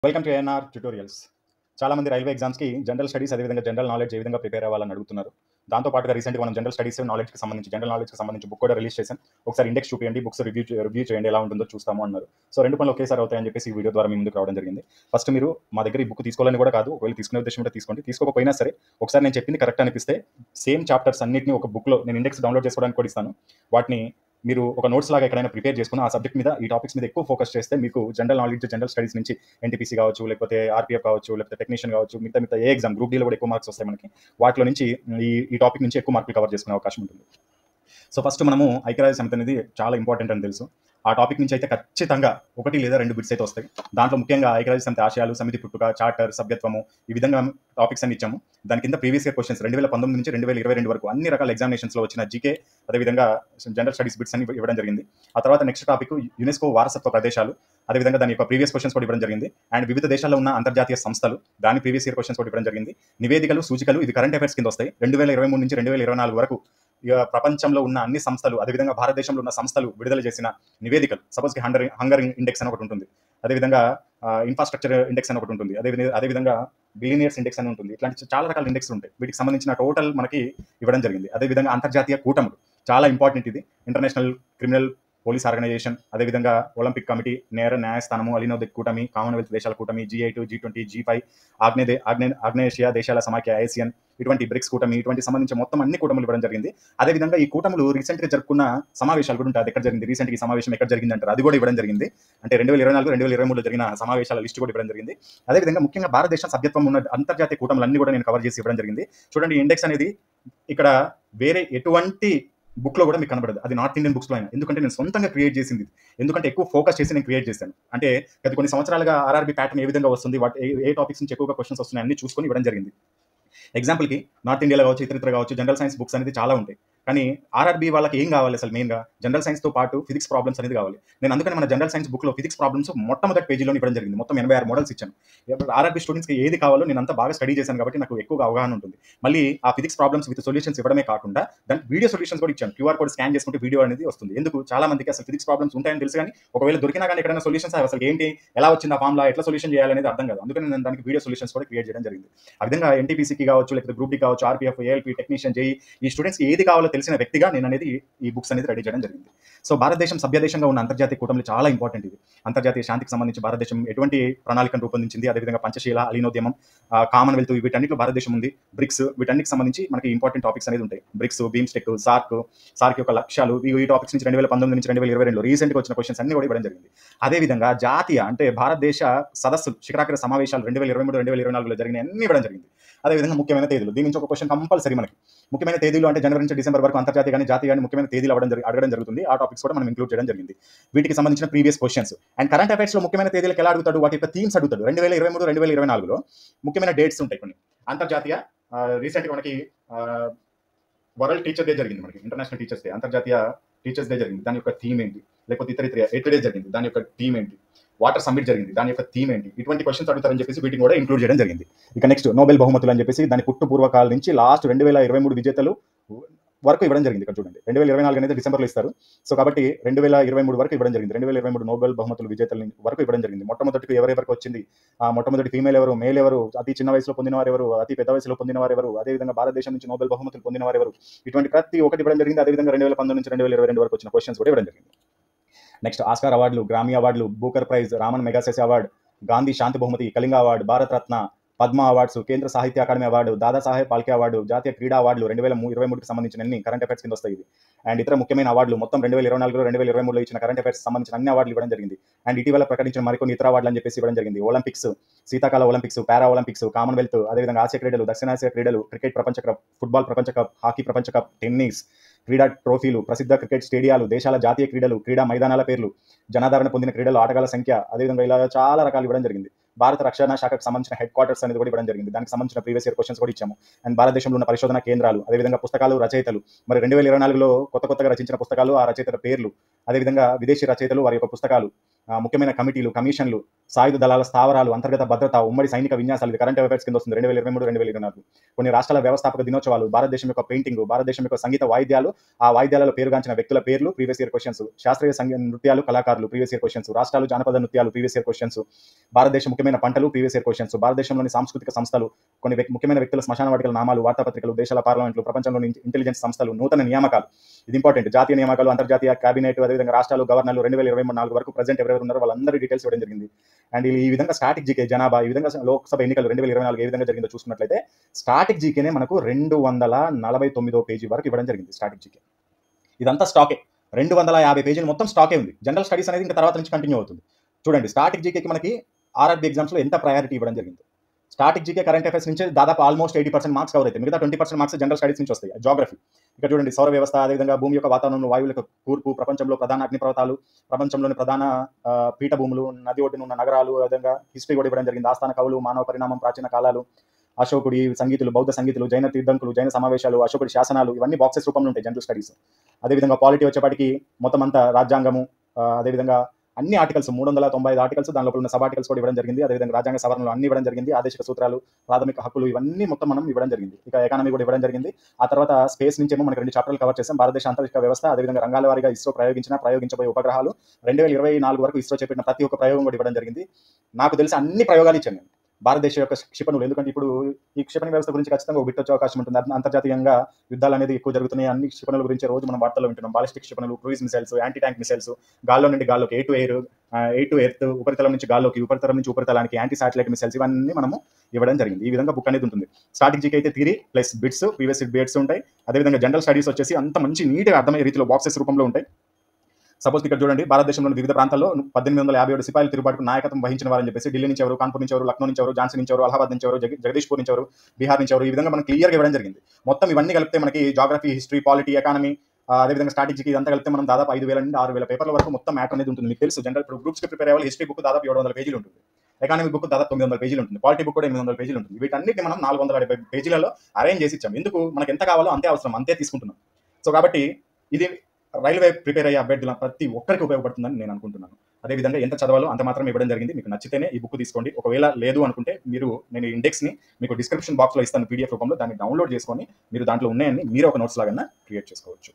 Welcome to ANR tutorials. చాలా మంది railway ఎగ్జామ్స్కి జనరల్ స్టడీస్ అదేవిధంగా జనరల్ నాలెడ్జ్ ఏ విధంగా ప్రిపేర్ అవ్వాలని అడుగుతున్నారు. దాంతో పాటుగా రీసెంట్గా మనం జనరల్ స్టడీస్ నాలెడ్జ్కి సంబంధించి జనరల్ నాలెడ్జ్కి సంబంధించి బుక్ కూడా రిలీజ్ చేశాం. ఒకసారి ఇండెక్స్ చూపించండి, బుక్స్ రివ్యూ చేయండి, ఎలా ఉంటుందో చూస్తాము అన్నారు. సో రెండు పనులు ఒకేసారి అవుతాయని చెప్పేసి ఈ వీడియో ద్వారా మీ ముందుకు రావడం జరిగింది. ఫస్ట్ మీరు మా దగ్గర ఈ బుక్ తీసుకోవాలని కూడా కాదు, ఒకవేళ తీసుకునే ఉద్దేశం ఉంటే తీసుకోండి. తీసుకోకపోయినా సరే ఒకసారి నేను చెప్పింది కరెక్ట్ అనిపిస్తే సేమ్ చాప్టర్స్ అన్నింటినీ ఒక బుక్లో నేను ఇండెక్స్ డౌన్లోడ్ చేసుకోవడానికి కూడా ఇస్తాను. వాటిని మీరు ఒక నోట్స్ లాగా ఎక్కడైనా ప్రిపేర్ చేసుకుని ఆ సబ్జెక్ట్ మీద ఈ టాపిక్స్ మీద ఎక్కువ ఫోకస్ చేస్తే మీకు జనరల్ నాలెడ్జ్ జనరల్ స్టడీస్ నుంచి ఎన్టీపీసీ కావచ్చు, లేకపోతే ఆర్పీఎఫ్ కావచ్చు, లేకపోతే టెక్నీషియన్ కావచ్చు, మిగతా ఏ ఎగ్జామ్ గ్రూప్ డీలో కూడా ఎక్కువ మార్క్స్ వస్తాయి మనకి. వాటిలో నుంచి ఈ టాపిక్ నుంచి ఎక్కువ మార్కులు కవర్ చేసుకునే అవకాశం ఉంటుంది. సో ఫస్ట్ మనము ఐక్యరాజ్య సమితి అనేది చాలా ఇంపార్టెంట్ అని తెలుసు. ఆ టాపిక్ నుంచి అయితే ఖచ్చితంగా 1 లేదా 2 బిట్స్ అయితే వస్తాయి. దాంట్లో ముఖ్యంగా ఐక్యరాజ్య సమితి ఆశయాలు, సమితి పుట్టుక, చార్టర్, సభ్యత్వము, ఈ విధంగా టాపిక్స్ అన్ని ఇచ్చాము. దాని కింద ప్రీవియస్ ఇయర్ క్వశ్చన్స్ 2019 నుంచి 2022 వరకు అన్ని రకాల ఎగ్జామినేషన్స్లో వచ్చిన జీకే అదేవిధంగా జనరల్ స్టడీస్ బిట్స్ అని ఇవ్వడం జరిగింది. ఆ తర్వాత నెక్స్ట్ టాపిక్ యునెస్కో వారసత్వ ప్రదేశాలు, అదేవిధంగా దాని యొక్క ప్రీవియస్ క్వశ్చన్స్ కూడా ఇవ్వడం జరిగింది. అండ్ వివిధ దేశాల్లో ఉన్న అంతర్జాతీయ సంస్థలు, దాని ప్రీవియస్ ఇయర్ క్వశ్చన్స్ కూడా ఇవ్వడం జరిగింది. నివేదికలు, సూచికలు, ఇది కరెంట్ అఫైర్స్ కింద వస్తాయి. 2023 నుంచి 2024 వరకు ప్రపంచంలో ఉన్న అన్ని సంస్థలు, అదేవిధంగా భారతదేశంలో ఉన్న సంస్థలు విడుదల చేసిన నివేదికలు. సపోజ్కి హంగర్ ఇండెక్స్ అని ఒకటి ఉంటుంది, అదేవిధంగా ఇన్ఫ్రాస్ట్రక్చర్ ఇండెక్స్ అని ఒకటి ఉంటుంది, అదేవిధంగా బిలినియర్స్ ఇండెక్స్ అని ఉంటుంది. ఇట్లాంటి చాలా రకాల ఇండెక్స్ ఉంటాయి. వీటికి సంబంధించిన టోటల్ మనకి ఇవ్వడం జరిగింది. అదేవిధంగా అంతర్జాతీయ కూటములు చాలా ఇంపార్టెంట్. ఇది ఇంటర్నేషనల్ క్రిమినల్ పోలీస్ ఆర్గనైజేషన్, అదేవిధంగా ఒలింపిక్ కమిటీ, నేర న్యాయస్థానము, అలీనోదిక్ కూటమి, కామన్వెల్త్ దేశాల కూటమి, G8, G20, G5, ఆగ్నేయేషియా దేశాల సమాఖ్య ASEAN, ఇటువంటి బ్రిక్స్ కూటమి, ఇటువంటి సంబంధించి మొత్తం అన్ని కూటములు ఇవ్వడం జరిగింది. అదేవిధంగా ఈ కూటములు రీసెంట్గా జరుపుకున్న సమావేశాలు కూడా ఉంటాయి. ఎక్కడ జరిగింది, రీసెంట్గా ఈ సమావేశం ఎక్కడ జరిగింది అంటారు, అది కూడా ఇవ్వడం జరిగింది. అంటే 2024, 2023లో జరిగిన సమావేశాల లిస్ట్ కూడా ఇవ్వడం జరిగింది. అదేవిధంగా ముఖ్యంగా భారతదేశం సభ్యత్వం ఉన్న అంతర్జాతీయ కూటములు అన్ని కూడా నేను కవర్ చేసి ఇవ్వడం జరిగింది. చూడండి, ఇండెక్స్ అనేది ఇక్కడ వేరే ఎటువంటి బుక్ లో కూడా మీకు కనబడదు. అది నార్త్ ఇండియన్ బుక్స్ లో అయినా, ఎందుకంటే నేను సొంతంగా క్రియేట్ చేసింది. ఎందుకంటే ఎక్కువ ఫోకస్ చేసి నేను క్రియేట్ చేశాను. అంటే గత కొన్ని సంవత్సరాలుగా ఆర్ఆర్బీ ప్యాటర్న్ ఏ విధంగా వస్తుంది, ఏ టాపిక్స్ నుంచి ఎక్కువగా క్వశ్చన్స్ వస్తున్నాయి అన్ని చూసుకొని ఇవ్వడం జరిగింది. ఎగ్జాంపుల్కి నార్త్ ఇండియాలో కావచ్చు, ఇతర కావచ్చు, జనరల్ సైన్స్ బుక్స్ అనేది చాలా ఉంటాయి. కానీ ఆర్ఆర్బీ వాళ్ళకి ఏం కావాలి అసలు మెయిన్గా జనరల్ సైన్స్తో పాటు ఫిజిక్స్ ప్రాబ్లమ్స్ అనేది కావాలి. నేను అందుకని మన జనరల్ సైన్స్ బుక్లో ఫిజిక్స్ ప్రాబ్లమ్స్ మొట్టమొదటి పేజీలో ఇవ్వడం జరిగింది. మొత్తం 86 మోడల్స్ ఇచ్చాను. ఆర్ఆర్బీ స్టూడెంట్స్కి ఏది కావాలో నేను అంతా బాగా స్టడీ చేశాను కాబట్టి నాకు ఎక్కువగా అవగాహన ఉంటుంది. మళ్ళీ ఆ ఫిజిక్స్ ప్రాబ్లమ్స్ విత్ సొల్యూషన్స్ ఇవ్వడమే కాకుండా దానికి వీడియో సొల్యూషన్స్ కూడా ఇచ్చాను. QR కోడ్ స్కాన్ చేసుకుంటే వీడియో అనేది వస్తుంది. ఎందుకు చాలా మందికి అసలు ఫిజిక్స్ ప్రాబ్లమ్స్ ఉంటాయని తెలుసు, కానీ ఒకవేళ దొరికినా కానీ ఎక్కడైనా సొల్యూషన్స్ అసలు ఏంటి, ఎలా వచ్చింది ఆ ఫార్ములా, ఎట్లా సొల్యూషన్ చేయాలనేది అర్థం కాదు. అందుకని నేను దానికి వీడియో సొల్యూషన్స్ కూడా క్రియేట్ చేయడం జరిగింది. ఆ విధంగా ఎన్టీపీసీకి కావచ్చు, లేకపోతే గ్రూప్ డి కావచ్చు, ఆర్పీఎఫ్, ఏఎల్పీ, టెక్నీషియన్, జేఈ, ఈ స్టూడెంట్స్కి ఏది కావాలో తెలిసిన వ్యక్తిగా నేను అనేది ఈ బుక్స్ అనేది రెడీ చేయడం జరిగింది. సో భారతదేశం సభ్యదేశంగా ఉన్న అంతర్జాతీయ కూటములు చాలా ఇంపార్టెంట్. ఇది అంతర్జాతీయ శాంతికి సంబంధించి భారతదేశం ఎటువంటి ప్రణాళికను రూపొందించింది, అదేవిధంగా పంచశీల, అలీనోద్యమం, కామన్వెల్త్, వీటన్నిటిలో భారతదేశం ఉంది. బ్రిక్స్, వీటన్నిటికి సంబంధించి మనకి ఇంపార్టెంట్ టాపిక్స్ అనేది ఉంటాయి. బ్రిక్స్, బీమ్స్టెక్, సార్క్ యొక్క లక్ష్యాలు, ఈ టాపిక్స్ నుంచి 2019 నుంచి 2022 రీసెంట్గా వచ్చిన క్వశ్చన్స్ అన్ని కూడా ఇవ్వడం జరిగింది. అదేవిధంగా జాతీయ అంటే భారతదేశ సదస్సులు, శిఖరాగ్ర సమావేశాలు 2023, 2024లో జరిగిన అన్ని ఇవ్వడం జరిగింది. అదేవిధంగా ముఖ్యమైన తేదీలు, దీని నుంచి ఒక క్వశ్చన్ కంపల్సరీ మనకి. ముఖ్యమైన తేదీలు అంటే జనవరి నుంచి డిసెంబర్ వరకు అంతర్జాతీయ కానీ జాతీయ కానీ ముఖ్యమైన తేదీలు అడగడం జరుగుతుంది. ఆ టాపిక్స్ కూడా మనం ఇంక్లూడ్ చేయడం జరిగింది. వీటికి సంబంధించిన previous questions and current affairs లో ముఖ్యమైన తేదీలకు ఎలా అడుగుతాడు, వాటి యొక్క థీమ్స్ అడుగుతాడు. 2023, 2024లో ముఖ్యమైన డేట్స్ ఉంటాయి కొన్ని. అంతర్జాతీయ రీసెంట్గా మనకి వరల్డ్ టీచర్ డే జరిగింది, మనకి ఇంటర్నేషనల్ టీచర్స్ డే, అంతర్జాతీయ టీచర్స్ డే జరిగింది, దాని యొక్క థీమ్ ఏంటి, లేకపోతే ఇతర ఎయిత్ డే జరిగింది, దాని యొక్క థీమ్ ఏంటి, వాటర్ సమ్మిట్ జరిగింది, దాని యొక్క థీమ్ ఏంటి, ఇటువంటి క్వశ్చన్స్ అడుగుతారని చెప్పేసి వీటిని కూడా ఇంక్లూడ్ చేయడం జరిగింది. ఇక నెక్స్ట్ నోబెల్ బహుమతులు అని చెప్పేసి దాని పుట్టు పూర్వకాల నుంచి లాస్ట్ 2023 విజేతలు వరకు ఇవ్వడం జరిగింది. ఇక్కడ చూడండి, 2024 అనేది డిసెంబర్లో ఇస్తారు. సో కాబట్టి 2023 వరకు ఇవ్వడం జరిగింది. 2023 నోబెల్ బహుమతులు విజేతల వరకు ఇవ్వడం జరిగింది. మొట్టమొదటి ఎవరెవరికి వచ్చింది, మొట్టమొదటి ఫీమేల్ ఎవరు, మేల్ ఎవరు, అతి చిన్న వయసులో పొందిన వారు ఎవరు, అతి పెద్ద వయసులో పొందిన వారు ఎవరు, అదేవిధంగా భారతదేశం నుంచి నోబెల్ బహుమతులు పొందిన వారు ఎవరు, ఇటువంటి ప్రతి ఒక్కటి ఇవ్వడం జరిగింది. అదేవిధంగా 2019 నుంచి 2022 వరకు వచ్చిన క్వశ్చన్స్ కూడా ఇవ్వడం జరిగింది. నెక్స్ట్ ఆస్కార్ అవార్డులు, గ్రామీ అవార్డులు, Booker prize, Raman Magsaysay award, Gandhi శాంతి బహుమతి, Kalinga award, Bharat Ratna, Padma awards, Kendra Sahitya Akademi award, Dadasaheb Phalke award, జాతీయ క్రీడా అవార్డులు 2023కి సంబంధించిన అన్ని కరెంట్ అఫైర్స్ కింద వస్తాయి. అండ్ ఇతర ముఖ్యమైన అవార్డులు మొత్తం 2024, 2023లో ఇచ్చిన కరెంట్ అఫైర్స్ సంబంధించిన అన్ని అవార్డులు ఇవ్వడం జరిగింది. అండ్ ఇటీవల ప్రకటించిన మరికొన్ని ఇతర అవార్డులు అని చెప్పేసి ఇవ్వడం జరిగింది. ఒలింపిక్స్, శీతాకాల ఒలింపిక్స్, పారా ఒలింపిక్స్, కామన్వెల్త్, అదేవిధంగా ఆసియా క్రీడలు, దక్షిణాసియా క్రీడలు, క్రికెట్ ప్రపంచ కప్, ఫుట్బాల్ ప్రపంచ కప్, హాకీ ప్రపంచ కప్, టెన్నిస్, క్రీడా ట్రోఫీలు, ప్రసిద్ధ క్రికెట్ స్టేడియాలు, దేశాల జాతీయ క్రీడలు, క్రీడా మైదానాల పేర్లు, జనాదరణ పొందిన క్రీడలు, ఆటగాళ్ల సంఖ్య, అదేవిధంగా ఇలా చాలా రకాలు ఇవ్వడం జరిగింది. భారత రక్షణ శాఖకు సంబంధించిన హెడ్ క్వార్టర్స్ అనేది కూడా ఇవ్వడం జరిగింది. దానికి సంబంధించిన ప్రీవియస్ ఇయర్ క్వశ్చన్స్ కూడా ఇచ్చాము. అండ్ భారతదేశంలో ఉన్న పరిశోధన కేంద్రాలు, అదేవిధంగా పుస్తకాలు, రచయితలు, మరి 2024లో కొత్తగా రచించిన పుస్తకాలు, ఆ రచయితల పేర్లు, అదేవిధంగా విదేశీ రచయితలు, వారి యొక్క పుస్తకాలు, ముఖ్యమైన కమిటీలు, కమిషన్లు, సాయుధ దళాల స్థావరాలు, అంతర్గత భద్రత, ఉమ్మడి సైనిక విన్యాసాలు, ఇది కరెంట్ అఫైర్స్ కింద వస్తుంది 2023-2024. కొన్ని రాష్ట్రాల వ్యవస్థాపక దినోత్సవాలు, భారతదేశం యొక్క పెయింటింగ్, భారతదేశం యొక్క సంగీత వాయిద్యాలు, ఆ వాయిద్యాలలో పేరుగాంచిన వ్యక్తుల పేర్లు, ప్రీవియస్ ఇయర్ క్వశ్చన్స్, శాస్త్రీయ సంగీత నృత్యాలు, కళాకారులు, ప్రీవియస్ ఇయర్ క్వశ్చన్స్, రాష్ట్రాలు, జానపద నృత్యాలు, ప్రీవియస్ ఇయర్ క్వశ్చన్స్, భారతదేశం ముఖ్యమైన పంటలు, ప్రీవియస్ ఇయర్ క్వశ్చన్స్, భారతదేశంలోని సాంస్కృతిక సంస్థలు, కొన్ని ముఖ్యమైన వ్యక్తుల శ్మశాన వాటికల నామాలు, వార్తాపత్రికలు, దేశాల పార్లమెంట్లు, ప్రపంచంలోని ఇంటెలిజెన్స్ సంస్థలు, నూతన నియామకాలు, ఇది ఇంపార్టెంట్, జాతీయ నియామకాలు, అంతర్జాతీయ కేబినెట్, అదేవిధంగా రాష్ట్రాలు, గవర్నర్లు 2023-24 వరకు ప్రజెంట్ ఎవరెవరు ఉన్నారో వాళ్ళందరి డీటెయిల్స్ ఇవ్వడం జరిగింది. అండ్ ఈ విధంగా స్టాటిక్ జీకే, జనాభా, ఈ విధంగా లోక్సభ ఎన్నికలు 2024 ఏ విధంగా జరిగిందో చూసుకున్నట్లయితే స్టాటిక్ జీకేనే మనకు 249 పేజీ వరకు ఇవ్వడం జరిగింది. స్టాటిక్ జీకే ఇదంతా స్టాకే, 250 పేజీలు మొత్తం స్టాకే ఉంది. జనరల్ స్టడీస్ అనేది ఇంకా తర్వాత నుంచి కంటిన్యూ అవుతుంది. చూడండి, స్టాటిక్ జీకేకి మనకి ఆర్ఆర్బీ ఎగ్జామ్స్లో ఎంత ప్రయారిటీ ఇవ్వడం జరిగింది. స్టాటిక్ జీకే కరెంట్ అఫైర్స్ నుంచి దాదాపు ఆల్మోస్ట్ 80% మార్క్స్ కవర్ అవుతాయి. మిగతా 20% మార్క్స్ జనరల్ స్టడీస్ నుంచి వస్తాయి. జాగ్రఫీ, ఇక్కడ చూడండి, సౌర వ్యవస్థ, అదేవిధంగా భూమి యొక్క వాతావరణం, వాయువుల యొక్క కూర్పు, ప్రపంచంలో ప్రధాన అగ్నిపర్వతాలు, ప్రపంచంలోని ప్రధాన పీఠభూములు, నది ఒడ్డున ఉన్న నగరాలు, అదేవిధంగా హిస్టరీ కూడా ఇవ్వడం జరిగింది. ఆస్థాన కవులు, మానవ పరిణామం, ప్రాచీన కాలాలు, అశోకుడి సంగీతులు, బౌద్ధ సంగీతులు, జైన తీర్థంకులు, జైన సమావేశాలు, అశోకుడి శాసనాలు, ఇవన్నీ బాక్సెస్ రూపంలో ఉంటాయి జనరల్ స్టడీస్. అదేవిధంగా పాలిటీ వచ్చేపాటికి మొత్తం అంతా రాజ్యాంగము, అదేవిధంగా అన్ని ఆర్టికల్స్ 395 ఆర్టికల్స్, దాని లోపల ఉన్న సబ్ ఆర్టికల్స్ కూడా ఇవ్వడం జరిగింది. అదేవిధంగా రాజ్యాంగ సవరణలు అన్ని ఇవ్వడం జరిగింది. ఆదేశిక సూత్రాలు, ప్రాథమిక హక్కులు, ఇవన్నీ మొత్తం మనం ఇవ్వడం జరిగింది. ఇక ఎకానమీ కూడా ఇవ్వడం జరిగింది. ఆ తర్వాత స్పేస్ నుంచి ఏమో మనకి 2 చాప్టర్లు కవర్ చేసాం. భారతదేశ అంతరిక్ష వ్యవస్థ, అదేవిధంగా రంగాల వారీగా ఇస్రో ప్రయోగించబోయే ఉపగ్రహాలు, 2024 వరకు ఇస్రో చేపట్టిన ప్రతి ఒక్క ప్రయోగం కూడా ఇవ్వడం జరిగింది. నాకు తెలిసి అన్ని ప్రయోగాలు ఇచ్చాను నేను, భారతదేశ యొక్క క్షిపణులు. ఎందుకంటే ఇప్పుడు ఈ క్షిపణి వ్యవస్థ గురించి ఖచ్చితంగా ఒక బిట్ వచ్చే అవకాశం ఉంటుంది. అంతర్జాతీయంగా యుద్ధాలు అనేది ఎక్కువ జరుగుతున్నాయి. అన్ని క్షిపణుల గురించి రోజు మనం వార్తల్లో వింటున్నాం. బాలిస్టిక్ క్షిపణులు, cruise missiles, anti tank missiles, గాల్లో నుండి గాల్లోకి, air to air, air to earth, ఉపరితలం నుంచి గాల్లోకి, ఉపరితలం నుంచి ఉపరితలానికి, యాంటీ శాటిలైట్ మిసైల్స్, ఇవన్నీ మనము ఇవ్వడం జరిగింది. ఈ విధంగా బుక్ అనేది ఉంటుంది. స్టాటిక్ జీకే అయితే theory plus bits, previous bits ఉంటాయి. అదేవిధంగా జనరల్ స్టడీస్ వచ్చేసి అంత మంచి నీట్గా అర్థమయ్యే రీతిలో బాక్సెస్ రూపంలో ఉంటాయి. సపోజ్ ఇక్కడ చూడండి, భారతదేశంలోని వివిధ ప్రాంతాల్లో 1857 సిపాయిల తిరుగుబాటుకు నాయకత్వం వహించిన వారని చెప్పేసి ఢిల్లీ నుంచి ఎవరు, కాన్పూర్ నుంచి ఎవరు, లక్నో నుంచి ఎవరు, ఝాన్సీ నుంచి ఎవరు, అలహాబాద్ నుంచి ఎవరు, జగదీష్పూర్ నుంచి ఎవరు, బీహార్ నుంచి ఎవరు, ఈ విధంగా మనకి క్లియర్గా ఇవ్వడం జరిగింది. మొత్తం ఇవన్నీ కలిపితే మనకి జాగ్రఫీ, హిస్టరీ, పాలిటీ, ఎకానమీ, అదేవిధంగా స్టాటిక్ జీకే ఇదంతా కలిపితే మనం దాదాపు 5,000 నుండి 6,000 పేపర్ల వరకు మొత్తం మ్యాటర్ అనేది ఉంటుంది. మీకు తెలుసు, జనరల్ గ్రూప్స్కి ప్రిపేర్ అయ్యే హిస్టరీ బుక్ దాదాపు 700 పేజీలు ఉంటుంది, ఎకానమీ బుక్ దాదాపు 900 పేజీలు ఉంటుంది, పాలిటీ బుక్ కూడా 800 పేజీలు ఉంటుంది. వీటన్నిటిని మనం 470 పేజీలలో అరేంజ్ చేసి ఇచ్చాం. ఎందుకు, మనకు ఎంత కావాలో అంతే అవసరం, అంతే తీసుకుంటున్నాం. సో కాబట్టి ఇది రైల్వే ప్రిపేర్ అయ్యే అభ్యర్థుల ప్రతి ఒక్కరికి ఉపయోగపడుతుందని నేను అనుకుంటున్నాను. అదేవిధంగా ఎంత చదవాలో అంత మాత్రం ఇవ్వడం జరిగింది. మీకు నచ్చితేనే ఈ బుక్ తీసుకోండి. ఒకవేళ లేదు అనుకుంటే నేను ఇండెక్స్ని మీకు డిస్క్రిప్షన్ బాక్స్లో ఇస్తాను పీడిఎఫ్ రూపంలో, దాన్ని డౌన్లోడ్ చేసుకొని మీరు దాంట్లో ఉన్నాయని మీరు ఒక నోట్స్ లాగా క్రియేట్ చేసుకోవచ్చు.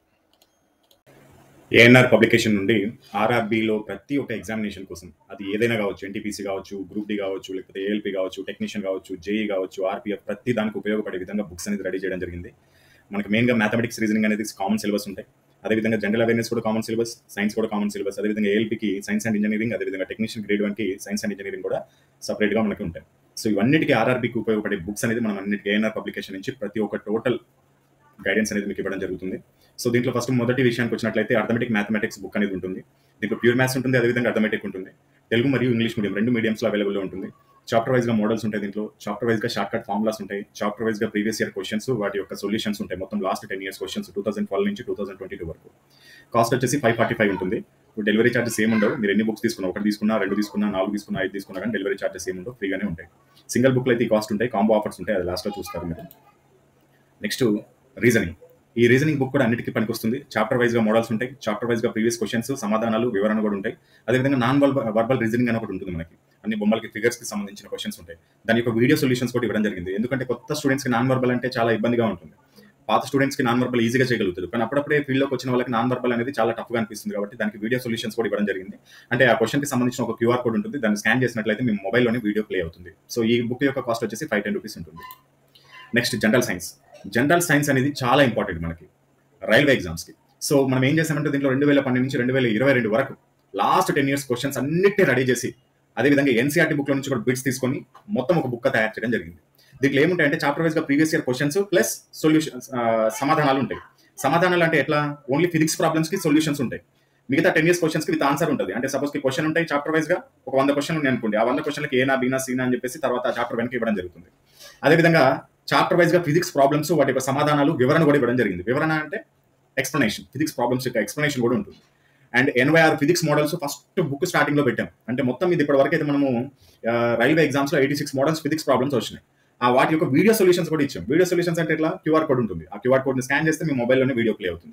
ఏఎన్ఆర్ పబ్లికేషన్ నుండి ఆర్ఆర్బీలో ప్రతి ఒక్క ఎగ్జామినేషన్ కోసం, అది ఏదైనా కావచ్చు, ఎన్టీపీసీ కావచ్చు, గ్రూప్ డి కావచ్చు, లేకపోతే ఏఎల్పీ కావచ్చు, టెక్నీషియన్ కావచ్చు, జేఈ కావచ్చు, ఆర్పీఎఫ్, ప్రతి దానికి ఉపయోగపడే విధంగా బుక్స్ అనేది రెడీ చేయడం జరిగింది. మనకి మెయిన్గా మ్యాథమెటిక్స్, రీజనింగ్ అనేది కామన్ సిలబస్ ఉంటాయి. అదేవిధంగా జనరల్ అవేర్నెస్ కూడా కామన్ సిలబస్, సైన్స్ కూడా కామన్ సిలబస్, అదేవిధంగా ఏఎల్పీకి సైన్స్ అండ్ ఇంజనీరింగ్, అదేవిధంగా టెక్నీషియన్ గ్రేడ్ 1కి సైన్స్ అండ్ ఇంజనీరింగ్ కూడా సపరేట్గా మనకి ఉంటాయి. సో ఇవన్నిటికీ ఆర్ఆర్బీకి ఉపయోగపడే బుక్స్ అనేది మనం అన్నిటికీ ఏఎన్ఆర్ పబ్లికేషన్ నుంచి ప్రతి ఒక్క టోటల్ గైడెన్స్ అనేది మీకు ఇవ్వడం జరుగుతుంది. సో దీంట్లో ఫస్ట్ మొదటి విషయానికి వచ్చినట్లయితే అర్థమెటిక్ మ్యాథమెటిక్స్ బుక్ అనేది ఉంటుంది. దీంట్లో ప్యూర్ మ్యాథ్స్ ఉంటుంది, అదేవిధంగా అర్థమెటిక్ ఉంటుంది. తెలుగు మరియు ఇంగ్లీష్ మీడియం 2 మీడియంస్లో అవైలబుల్లో ఉంటుంది. చాప్టర్ వైజ్గా మోడల్స్ ఉంటాయి, దీంట్లో చాప్టర్ వైజ్గా షార్ట్ కట్ ఫార్ములాస్ ఉంటాయి, చాప్టర్ వైజ్గా ప్రీవియస్ ఇయర్ క్వశ్చన్స్, వాటి యొక్క సొల్యూషన్స్ ఉంటాయి. మొత్తం లాస్ట్ 10 years క్వశ్చన్స్ 2012 నుంచి 2022 వరకు. కాస్ట్ వచ్చేసి 545 ఉంటుంది. డెలివరీ చార్జెస్ ఏమి ఉండవు. మీరు ఎన్ని బుక్స్ తీసుకున్నా, 1 తీసుకున్నా, 2 తీసుకున్నా, 4 తీసుకున్నా, 5 తీసుకున్నా కానీ డెలివరీ చార్జెస్ ఏమి ఉండవు, ఫ్రీగానే ఉంటాయి. సింగిల్ బుక్లో అయితే ఈ కాస్ట్ ఉంటాయి, కాంబో ఆఫర్స్ ఉంటాయి, అది లాస్ట్లో చూస్తారు మీరు. Next reasoning. ఈ రీజనింగ్ బుక్ కూడా అన్నిటికీ పనికొస్తుంది. చాప్టర్ వైజ్గా మోడల్స్ ఉంటాయి, చాప్టర్ వైజ్గా ప్రీవియస్ క్వశ్చన్స్, సమాధానాలు, వివరణ కూడా ఉంటాయి. అదేవిధంగా నాన్ వర్బల్ రీజనింగ్ అని ఒకటి ఉంటుంది. మనకి అన్ని బొమ్మలకి, ఫిగర్స్కి సంబంధించిన క్వశ్చన్స్ ఉంటాయి. దాని యొక్క వీడియో సొల్యూషన్స్ కూడా ఇవ్వడం జరిగింది. ఎందుకంటే కొత్త స్టూడెంట్స్కి నాన్ వర్బల్ అంటే చాలా ఇబ్బందిగా ఉంటుంది. పాత స్టూడెంట్స్కి నాన్ వర్బల్ ఈజీగా చేయగలుగుతారు, కానీ అప్పుడప్పుడే ఫీల్డ్లోకి వచ్చిన వాళ్ళకి నాన్ వర్బల్ అనేది చాలా టఫ్గా అనిపిస్తుంది. కాబట్టి దానికి వీడియో సొల్యూషన్స్ కూడా ఇవ్వడం జరిగింది. అంటే ఆ క్వశ్చన్కి సంబంధించిన ఒక QR కోడ్ ఉంటుంది, దాన్ని స్కాన్ చేసినట్లయితే మీ మొబైల్లోనే వీడియో ప్లే అవుతుంది. సో ఈ బుక్ యొక్క కాస్ట్ వచ్చేసి 510 రూపీస్ ఉంటుంది. Next general science. General science అనేది చాలా ఇంపార్టెంట్ మనకి రైల్వే ఎగ్జామ్స్కి. సో మనం ఏం చేసామంటే దీంట్లో 2012 నుంచి 2022 వరకు లాస్ట్ 10 years క్వశ్చన్స్ అన్నిటినీ రెడీ చేసి, అదేవిధంగా ఎన్సీఆర్టీ బుక్లో నుంచి కూడా బిట్స్ తీసుకొని మొత్తం ఒక బుక్ తయారు చేయడం జరిగింది. దీంట్లో ఏముంటాయంటే చాప్టర్ వైజ్గా previous year questions plus solutions, సమాధానాలు ఉంటాయి. సమాధానాలు అంటే ఎట్లా, ఓన్లీ ఫిజిక్స్ ప్రాబ్లమ్స్కి సొల్యూషన్స్ ఉంటాయి. మిగతా 10 years క్వశ్చన్స్కి విత్ ఆన్సర్ ఉంటుంది. అంటే సపోజ్కి క్వశ్చన్ ఉంటాయి చాప్టర్ వైజ్గా, ఒక 100 క్వశ్చన్లు ఉన్నాయి అనుకోండి. ఆ 100 క్వశ్చన్లకి ఏనా, బీనా, సీనా అని చెప్పేసి తర్వాత ఆ చాప్టర్ వెనక్కి ఇవ్వడం జరుగుతుంది. అదేవిధంగా చాప్టర్ వైజ్గా ఫిజిక్స్ ప్రాబ్లమ్స్, వాటి యొక్క సమాధానాలు, వివరణ కూడా ఇవ్వడం జరిగింది. వివరణ అంటే ఎక్స్ప్లెనేషన్, ఫిజిక్స్ ప్రాబ్లమ్స్ యొక్క ఎక్స్ప్లెనేషన్ కూడా ఉంటుంది. And 86 physics models first book స్టార్టింగ్లో పెట్టాం. అంటే మొత్తం ఇది ఇప్పటి వరకు అయితే మనము రైల్వే ఎగ్జామ్స్లో 86 మోడల్స్ ఫిజిక్స్ ప్రాబ్లమ్స్ వచ్చినాయి. ఆ వాటి యొక్క వీడియో సొల్యూషన్స్ కూడా ఇచ్చాం. వీడియో సొల్యూషన్స్ అంటే ఎట్లా, QR కోడ్ ఉంటుంది. ఆ QR కోడ్ని స్కాన్ చేస్తే మీ మొబైల్లోనే వీడియో ప్లే అవుతుంది.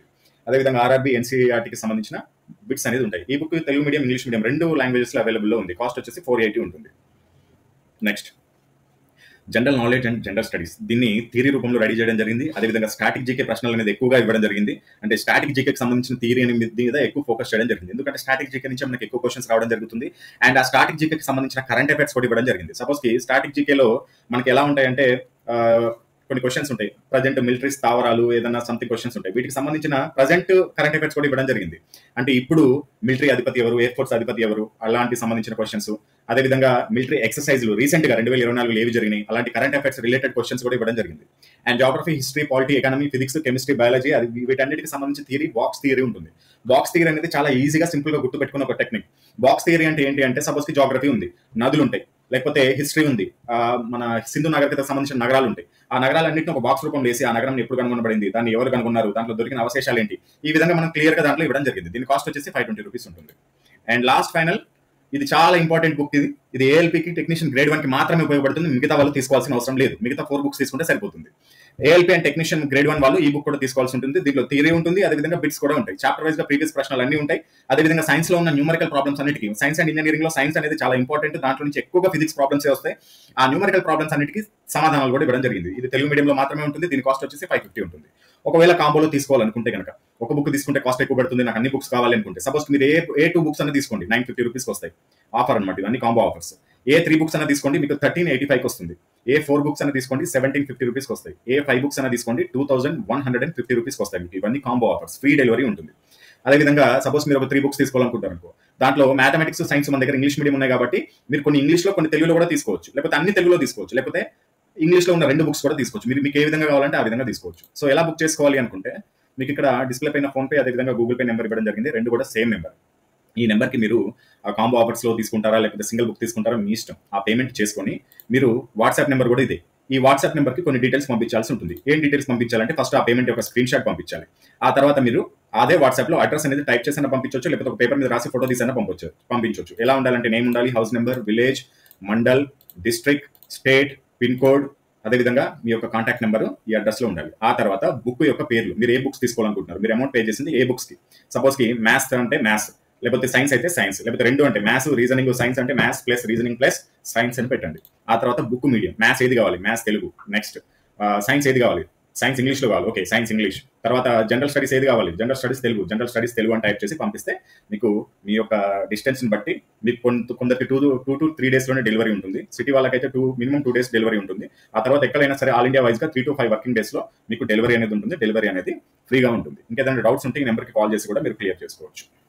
అదేవిధంగా ఆర్ఆర్బీ ఎన్సీఆర్టీకి సంబంధించిన బిట్స్ అనేది ఉంటాయి. ఈ book Telugu medium English medium 2 లాంగ్వేజెస్లో అవైలబుల్లో ఉంది. కాస్ట్ వచ్చేసి 480 ఉంటుంది. Next general knowledge and general studies. దీన్ని థియరీ రూపంలో రెడీ చేయడం జరిగింది. అదేవిధంగా స్టాటిక్ జీకే ప్రశ్నలు అనేది ఎక్కువగా ఇవ్వడం జరిగింది. అంటే స్టాటిక్ జీకేకి సంబంధించిన థియరీ మీద ఎక్కువ ఫోకస్ చేయడం జరిగింది. ఎందుకంటే స్టాటిక్ జీకే నుంచి మనకి ఎక్కువ క్వశ్చన్స్ రావడం జరుగుతుంది. అండ్ ఆ స్టాటిక్ జీకేకి సంబంధించిన కరెంట్ అఫైర్స్ కూడా ఇవ్వడం జరిగింది. సపోజ్ కి స్టాటిక్ జీకేలో మనకి ఎలా ఉంటాయంటే కొన్ని క్వశ్చన్స్ ఉంటాయి. ప్రజెంట్ మిలిటరీ స్థావరాలు ఏదైనా సంథింగ్ క్వశ్చన్స్ ఉంటాయి. వీటికి సంబంధించిన ప్రజెంట్ కరెంట్ అఫైర్స్ కూడా ఇవ్వడం జరిగింది. అంటే ఇప్పుడు మిలిటరీ అధిపతి ఎవరు, ఎయిర్ ఫోర్స్ అధిపతి ఎవరు, అలాంటి సంబంధించిన క్వశ్చన్స్. అదేవిధంగా మిలిటరీ ఎక్సర్సైజ్లు రీసెంట్ గా 2024 ఏవి జరిగినాయి, అలాంటి కరెంట్ అఫైర్స్ రిలేటెడ్ క్వశ్చన్స్ కూడా ఇవ్వడం జరిగింది. And geography, history, polity, economy, physics, chemistry, biology, అది వీటన్నిటికి సంబంధించిన థియరీ బాక్స్ థియరీ ఉంటుంది. బాక్స్ థియరీ అనేది చాలా ఈజీగా సింపుల్ గా గుర్తుపెట్టుకున్న ఒక టెక్నిక్. బాక్స్ థియరీ అంటే ఏంటి అంటే సపోజ్ కి జాగ్రఫీ ఉంది, నదులు ఉంటాయి, లేకపోతే హిస్టరీ ఉంది, మన సింధు నాగరికతకు సంబంధించిన నగరాలు ఉంటాయి. ఆ నగరాలన్నింటినీ ఒక బాక్స్ రూపంలో వేసి ఆ నగరం ఎప్పుడు కనుగొనబడింది, దాన్ని ఎవరు కనుగొన్నారు, దాంట్లో దొరికిన అవశేషాలు ఏంటి, ఈ విధంగా మనం క్లియర్ గా దాంట్లో ఇవ్వడం జరిగింది. దీని కాస్ట్ వచ్చేసి 520 రూపీస్ ఉంటుంది. అండ్ లాస్ట్ ఫైనల్, ఇది చాలా ఇంపార్టెంట్ బుక్. ఇది ఏఎల్పీకి టెక్నీషియన్ గ్రేడ్ 1 కి మాత్రమే ఉపయోగపడుతుంది. మిగతా వాళ్ళు తీసుకోవాల్సిన అవసరం లేదు. మిగతా 4 బుక్స్ తీసుకుంటే సరిపోతుంది. ఏఎల్పీ అండ్ టెక్నీషియన్ గ్రేడ్ 1 వాళ్ళు ఈ బుక్ కూడా తీసుకోవాల్సి ఉంటుంది. దీంట్లో థియరీ ఉంటుంది, అదేవిధంగా బిట్స్ కూడా ఉంటాయి. చాప్టర్ వైజ్ గా ప్రీవియస్ ప్రశ్నలు అన్ని ఉంటాయి. అదేవిధంగా సైన్స్ లో ఉన్న న్యూమరికల్ ప్రాబ్లమ్స్ అన్నిటికీ, సైన్స్ అండ్ ఇంజనీరింగ్ లో సైన్స్ అనేది చాలా ఇంపార్టెంట్. దాంట్లో నుంచి ఎక్కువగా ఫిజిక్స్ ప్రాబ్లమ్స్ వస్తాయి. ఆ న్యూమరికల్ ప్రాబ్లమ్స్ అన్నిటికీ సమాధానాలు కూడా ఇవ్వడం జరిగింది. ఇది తెలుగు మీడియంలో మాత్రమే ఉంటుంది. దీని కాస్ట్ వచ్చేసి 550 ఉంటుంది. ఒకవేళ కాంబోలో తీసుకోవాలనుకుంటే కనుక, ఒక బుక్ తీసుకుంటే కాస్ట్ ఎక్కువ పడుతుంది, నాకు అన్ని బుక్స్ కావాలనుకుంటే సపోజ్ మీరు ఏ 2 బుక్స్ అన్న తీసుకోండి, 950 రూపీస్కి వస్తాయి. ఆఫర్ అనమాట, ఇవన్నీ కాంబో ఆఫర్స్. ఏ 3 బుక్స్ అన్న తీసుకోండి, మీకు 1385 వస్తుంది. ఏ 4 బుక్స్ అన్న తీసుకోండి, 1750 రూపీస్కి వస్తాయి. ఏ 5 బుక్స్ అన్న తీసుకోండి, 2150 రూపీస్కి వస్తాయి. మీకు ఇవన్నీ కాంబో ఆఫర్స్, ఫ్రీ డెలివరీ ఉంటుంది. అదేవిధంగా సపోజ్ మీరు ఒక 3 బుక్స్ తీసుకోవాలనుకుంటారు అనుకో, దాంట్లో మ్యాథమెటిక్స్, సైన్స్ మన దగ్గర ఇంగ్లీష్ మీడియం ఉన్నాయి కాబట్టి మీరు కొన్ని ఇంగ్లీష్లో, కొన్ని తెలుగులో కూడా తీసుకోవచ్చు, లేకపోతే అన్ని తెలుగులో తీసుకోవచ్చు, లేకపోతే ఇంగ్లీష్లో ఉన్న 2 బుక్స్ కూడా తీసుకోవచ్చు. మీకు ఏ విధంగా కావాలంటే ఆ విధంగా తీసుకోవచ్చు. సో ఎలా బుక్ చేసుకోవాలి అనుకుంటే, మీకు ఇక్కడ డిస్ప్లే పైన ఫోన్పే, అదేవిధంగా గూగుల్ పే నెంబర్ ఇవ్వడం జరిగింది. 2 కూడా సేమ్ నెంబర్. ఈ నెంబర్కి మీరు ఆ కాంబో ఆఫర్స్లో తీసుకుంటారా, లేకపోతే సింగిల్ బుక్ తీసుకుంటారా మీ ఇష్టం. ఆ పేమెంట్ చేసుకొని మీరు వాట్సాప్ నెంబర్ కూడా ఇదే. ఈ వాట్సాప్ నెంబర్కి కొన్ని డీటెయిల్స్ పంపించాల్సి ఉంటుంది. ఏం డీటెయిల్స్ పంపించాలంటే ఫస్ట్ ఆ పేమెంట్ యొక్క స్క్రీన్ షాట్ పంపించాలి. ఆ తర్వాత మీరు అదే వాట్సాప్లో అడ్రస్ అనేది టైప్ చేసి పంపించవచ్చు, లేకపోతే ఒక పేపర్ మీద రాసి ఫోటో తీసి పంపించవచ్చు. ఎలా ఉండాలంటే నేమ్ ఉండాలి, house number, village, mandal, district, state, pin code, అదేవిధంగా మీ యొక్క కాంటాక్ట్ నెంబర్ ఈ అడ్రస్ లో ఉండాలి. ఆ తర్వాత బుక్ యొక్క పేర్లు, మీరు ఏ బుక్స్ తీసుకోవాలనుకుంటున్నారు, మీరు అమౌంట్ పే చేసింది ఏ బుక్స్ కి. సపోజ్ కి మ్యాథ్స్ అంటే మ్యాథ్స్, లేకపోతే సైన్స్ అయితే సైన్స్, లేకపోతే 2 అంటే మ్యాథ్స్, రీజనింగ్, సైన్స్ అంటే maths plus reasoning plus science అని పెట్టండి. ఆ తర్వాత బుక్ మీడియం, మ్యాథ్స్ ఏది కావాలి, మ్యాథ్స్ తెలుగు. నెక్స్ట్ సైన్స్ ఏది కావాలి, సైన్స్ ఇంగ్లీష్లో కావాలి, ఓకే సైన్స్ ఇంగ్లీష్. తర్వాత జనరల్ స్టడీస్ ఏది కావాలి, general studies Telugu, general studies Telugu అని టైప్ చేసి పంపిస్తే మీకు మీ యొక్క డిస్టెన్స్ని బట్టి మీకు కొందరికి 2 to 3 డేస్లోనే డెలివరీ ఉంటుంది. సిటీ వాళ్ళకైతే మినిమం 2 డేస్ డెలివరీ ఉంటుంది. ఆ తర్వాత ఎక్కడైనా సరే ఆల్ ఇండియా వైజ్గా 3 to 5 వర్కింగ్ డేస్లో మీకు డెలివరీ అనేది ఉంటుంది. డెలివరీ అనేది ఫ్రీగా ఉంటుంది. ఇంకేదైనా డౌట్స్ ఉంటే ఈ నెంబర్కి కాల్ చేసి కూడా మీరు క్లియర్ చేసుకోవచ్చు.